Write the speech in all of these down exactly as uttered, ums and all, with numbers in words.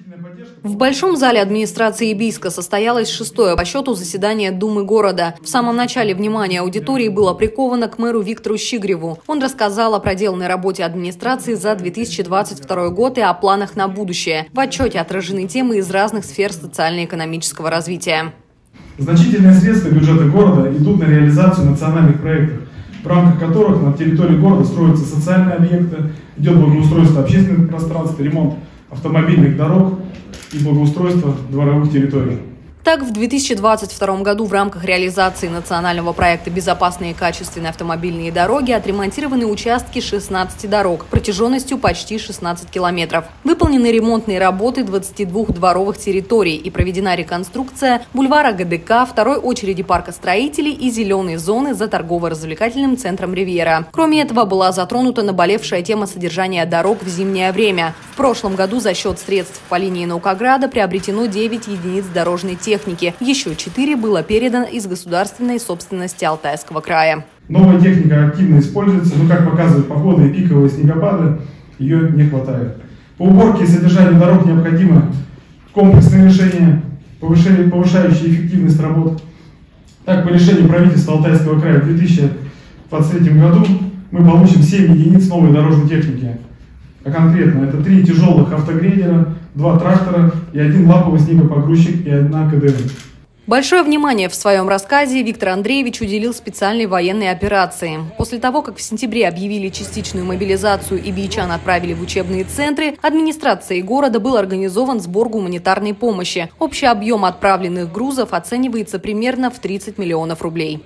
В Большом зале администрации Бийска состоялось шестое по счету заседание Думы города. В самом начале внимание аудитории было приковано к мэру Виктору Щигреву. Он рассказал о проделанной работе администрации за две тысячи двадцать второй год и о планах на будущее. В отчете отражены темы из разных сфер социально-экономического развития. Значительные средства бюджета города идут на реализацию национальных проектов, в рамках которых на территории города строятся социальные объекты, идет благоустройство общественных пространств, ремонт автомобильных дорог и благоустройство дворовых территорий. Так, в две тысячи двадцать втором году в рамках реализации национального проекта «Безопасные и качественные автомобильные дороги» отремонтированы участки шестнадцати дорог протяженностью почти шестнадцать километров. Выполнены ремонтные работы двадцати двух дворовых территорий и проведена реконструкция бульвара ГДК, второй очереди парка строителей и зеленой зоны за торгово-развлекательным центром «Ривьера». Кроме этого, была затронута наболевшая тема содержания дорог в зимнее время. В прошлом году за счет средств по линии Наукограда приобретено девять единиц дорожной техники. Еще четыре было передано из государственной собственности Алтайского края. Новая техника активно используется, но, как показывают погоды и пиковые снегопады, ее не хватает. По уборке и содержанию дорог необходимо комплексное решение, повышающее эффективность работ. Так, по решению правительства Алтайского края в две тысячи двадцать третьем году мы получим семь единиц новой дорожной техники. А конкретно это три тяжелых автогрейдера, два трактора и один лаповый снегопогрузчик и одна КДМ. Большое внимание в своем рассказе Виктор Андреевич уделил специальной военной операции. После того, как в сентябре объявили частичную мобилизацию и бийчан отправили в учебные центры, администрацией города был организован сбор гуманитарной помощи. Общий объем отправленных грузов оценивается примерно в тридцать миллионов рублей.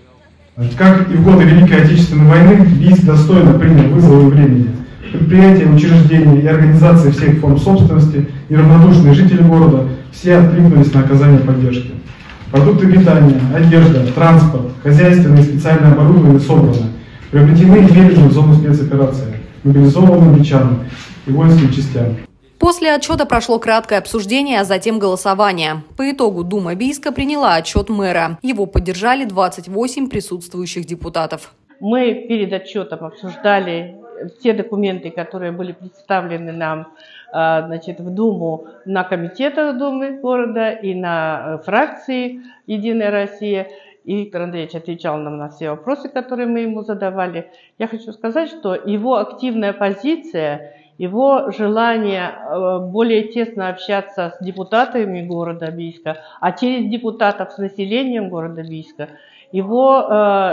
Как и в годы Великой Отечественной войны, Бийск достойно принял вызовы времени. Предприятия, учреждения и организации всех форм собственности, неравнодушные жители города, все откликнулись на оказание поддержки. Продукты питания, одежда, транспорт, хозяйственное и специальное оборудование собраны, приобретены и переданы в зону спецоперации, мобилизованным бийчанам и воинским частям. После отчета прошло краткое обсуждение, а затем голосование. По итогу Дума Бийска приняла отчет мэра. Его поддержали двадцать восемь присутствующих депутатов. Мы перед отчетом обсуждали те документы, которые были представлены нам значит, в Думу на комитетах Думы города и на фракции «Единая Россия». И Виктор Андреевич отвечал нам на все вопросы, которые мы ему задавали. Я хочу сказать, что его активная позиция, его желание более тесно общаться с депутатами города Бийска, а через депутатов с населением города Бийска, его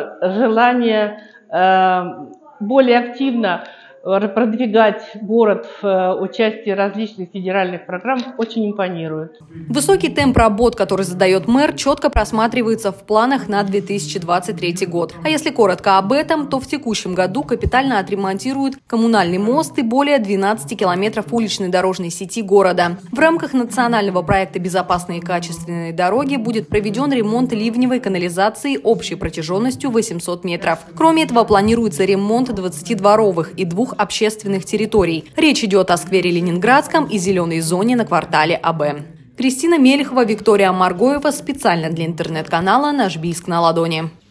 желание более активно продвигать город в участии различных федеральных программ очень импонирует. Высокий темп работ, который задает мэр, четко просматривается в планах на две тысячи двадцать третий год. А если коротко об этом, то в текущем году капитально отремонтируют коммунальный мост и более двенадцати километров уличной дорожной сети города. В рамках национального проекта «Безопасные и качественные дороги» будет проведен ремонт ливневой канализации общей протяженностью восемьсот метров. Кроме этого, планируется ремонт двадцати дворовых и двух общественных территорий. Речь идет о сквере Ленинградском и зеленой зоне на квартале АБ. Кристина Мелехова, Виктория Маргоева специально для интернет-канала «Наш Бийск на ладони».